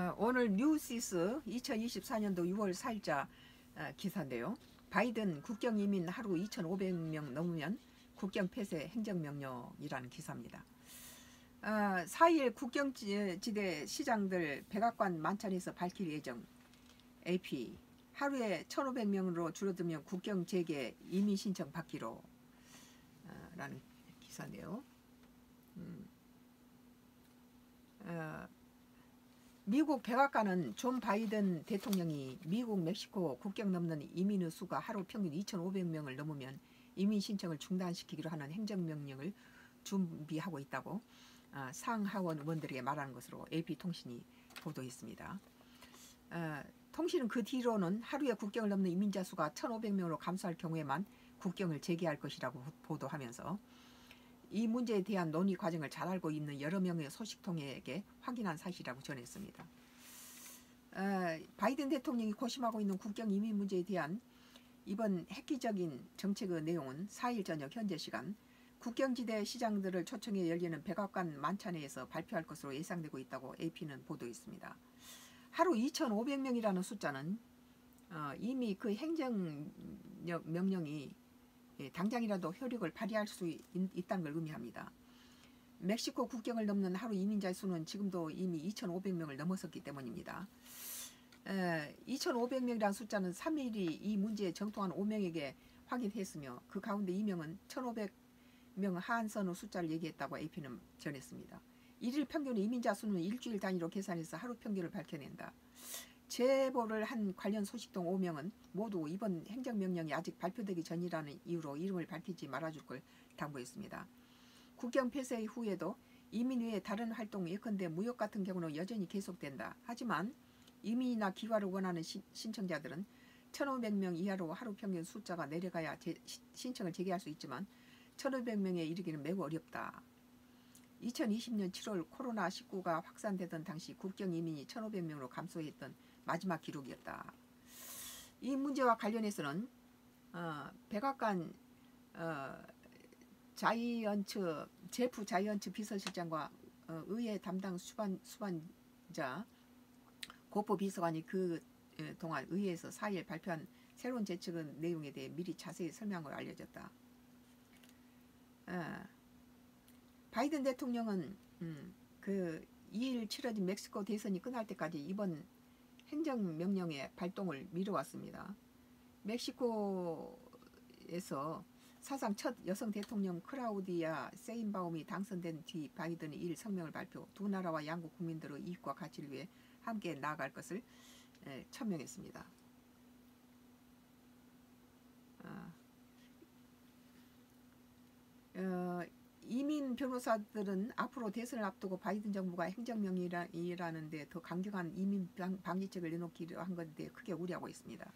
오늘 뉴시스 2024년도 6월 4일자 기사인데요. 바이든 국경 이민 하루 2,500명 넘으면 국경 폐쇄 행정명령이라는 기사입니다. 4일 국경지대 시장들 백악관 만찬에서 밝힐 예정. AP 하루에 1,500명으로 줄어들면 국경 재개 이민 신청 받기로 라는 기사인데요. 미국 백악관은 존 바이든 대통령이 미국 멕시코 국경 넘는 이민의 수가 하루 평균 2,500명을 넘으면 이민 신청을 중단시키기로 하는 행정명령을 준비하고 있다고 상하원 의원들에게 말하는 것으로 AP통신이 보도했습니다. 통신은 그 뒤로는 하루에 국경을 넘는 이민자 수가 1,500명으로 감소할 경우에만 국경을 재개할 것이라고 보도하면서 이 문제에 대한 논의 과정을 잘 알고 있는 여러 명의 소식통에게 확인한 사실이라고 전했습니다. 바이든 대통령이 고심하고 있는 국경 이민 문제에 대한 이번 획기적인 정책의 내용은 4일 저녁 현재 시간 국경지대 시장들을 초청해 열리는 백악관 만찬회에서 발표할 것으로 예상되고 있다고 AP는 보도했습니다. 하루 2,500명이라는 숫자는 이미 그 행정명령이 당장이라도 효력을 발휘할 수 있다는 걸 의미합니다. 멕시코 국경을 넘는 하루 이민자의 수는 지금도 이미 2,500명을 넘어섰기 때문입니다. 2,500명이라는 숫자는 3일이 이 문제에 정통한 5명에게 확인했으며 그 가운데 2명은 1,500명 하한선의 숫자를 얘기했다고 AP는 전했습니다. 일일 평균 이민자 수는 일주일 단위로 계산해서 하루 평균을 밝혀낸다. 제보를 한 관련 소식통 5명은 모두 이번 행정명령이 아직 발표되기 전이라는 이유로 이름을 밝히지 말아줄 걸 당부했습니다. 국경 폐쇄 후에도 이민 외에 다른 활동 예컨대 무역 같은 경우는 여전히 계속된다. 하지만 이민이나 귀화를 원하는 신청자들은 1,500명 이하로 하루 평균 숫자가 내려가야 신청을 재개할 수 있지만 1,500명에 이르기는 매우 어렵다. 2020년 7월 코로나19가 확산되던 당시 국경 이민이 1,500명으로 감소했던 마지막 기록이었다. 이 문제와 관련해서는 백악관 제프 자이언츠 비서실장과 의회 담당 수반자 고포 비서관이 그 동안 의회에서 4일 발표한 새로운 정책의 내용에 대해 미리 자세히 설명을 알려졌다. 바이든 대통령은 그 2일 치러진 멕시코 대선이 끝날 때까지 이번 행정명령의 발동을 미뤄왔습니다. 멕시코에서 사상 첫 여성 대통령 클라우디아 세인바움이 당선된 뒤 바이든이 2일 성명을 발표, 두 나라와 양국 국민들의 이익과 가치를 위해 함께 나아갈 것을 천명했습니다. 이민 변호사들은 앞으로 대선을 앞두고 바이든 정부가 행정명령이라는 데 더 강경한 이민 방지책을 내놓기로 한 것에 대해 크게 우려하고 있습니다.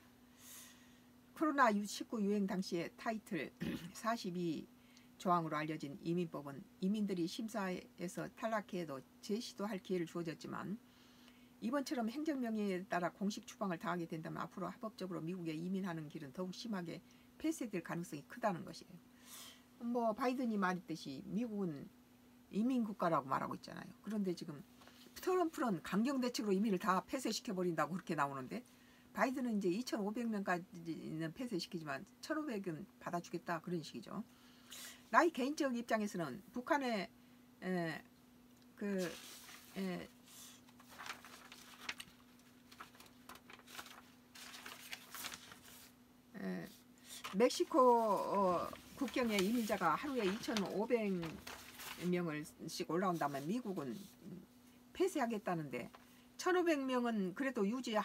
코로나19 유행 당시의 타이틀 42 조항으로 알려진 이민법은 이민들이 심사에서 탈락해도 재시도할 기회를 주어졌지만 이번처럼 행정명령에 따라 공식 추방을 당하게 된다면 앞으로 합법적으로 미국에 이민하는 길은 더욱 심하게 폐쇄될 가능성이 크다는 것이에요. 바이든이 말했듯이 미국은 이민국가라고 말하고 있잖아요. 그런데 지금 트럼프는 강경대책으로 이민을 다 폐쇄시켜버린다고 그렇게 나오는데 바이든은 이제 2,500명까지는 폐쇄시키지만 1,500은 받아주겠다 그런 식이죠. 나의 개인적 입장에서는 북한의 멕시코 국경에 이민자가 하루에 2,500명을씩 올라온다면 미국은 폐쇄하겠다는데 1,500명은 그래도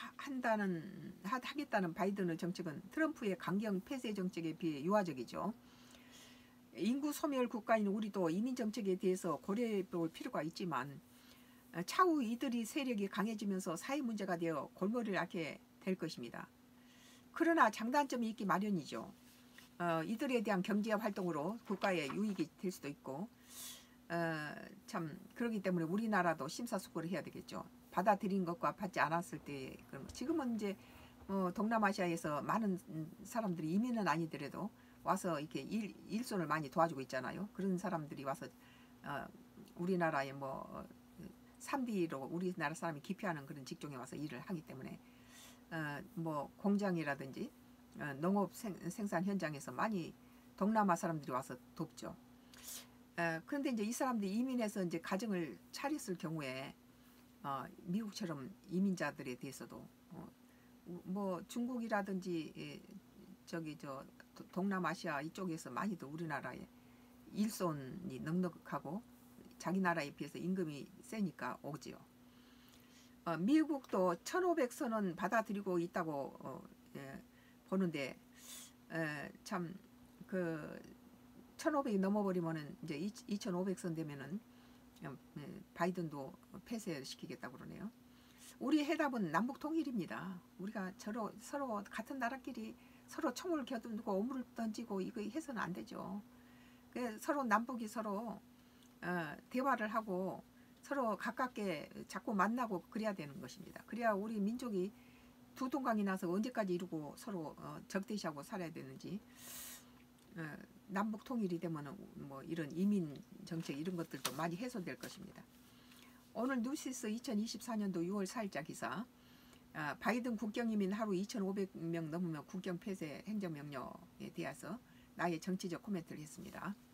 하겠다는 바이든의 정책은 트럼프의 강경 폐쇄 정책에 비해 유화적이죠. 인구 소멸 국가인 우리도 이민 정책에 대해서 고려해 볼 필요가 있지만 차후 이들이 세력이 강해지면서 사회 문제가 되어 골머리를 앓게 될 것입니다. 그러나 장단점이 있기 마련이죠. 이들에 대한 경제 활동으로 국가의 유익이 될 수도 있고 참 그렇기 때문에 우리나라도 심사숙고를 해야 되겠죠. 받아들인 것과 받지 않았을 때 지금은 이제 동남아시아에서 많은 사람들이 이민은 아니더라도 와서 이렇게 일손을 많이 도와주고 있잖아요. 그런 사람들이 와서 우리나라에 3D로 우리나라 사람이 기피하는 그런 직종에 와서 일을 하기 때문에 뭐 공장이라든지 농업 생산 현장에서 많이 동남아 사람들이 와서 돕죠. 그런데 이제 이 사람들이 이민해서 이제 가정을 차렸을 경우에 미국처럼 이민자들에 대해서도 뭐 중국이라든지 저기 저 동남아시아 이쪽에서 많이들 우리나라에 일손이 넉넉하고 자기 나라에 비해서 임금이 세니까 오지요. 미국도 1,500선은 받아들이고 있다고 보는데 참 그 1,500이 넘어버리면은 이제 2,500선 되면은 바이든도 폐쇄시키겠다고 그러네요. 우리 해답은 남북 통일입니다. 우리가 서로 같은 나라끼리 서로 총을 겨누고 오물을 던지고 이거 해서는 안 되죠. 서로 남북이 서로 대화를 하고 서로 가깝게 자꾸 만나고 그래야 되는 것입니다. 그래야 우리 민족이 두 동강이 나서 언제까지 이루고 서로 적대시하고 살아야 되는지 남북 통일이 되면은 뭐 이런 이민 정책 이런 것들도 많이 해소될 것입니다. 오늘 뉴시스 2024년도 6월 4일자 기사 바이든 국경이민 하루 2,500명 넘으면 국경 폐쇄 행정명령에 대해서 나의 정치적 코멘트를 했습니다.